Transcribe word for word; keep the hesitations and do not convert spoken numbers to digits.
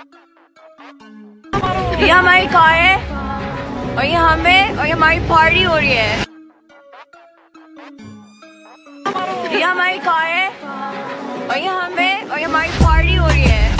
ये हमारी कार है और ये हमें और ये हमारी पार्टी हो रही है। ये हमारी कार है और ये हमें और ये हमारी पार्टी हो रही है।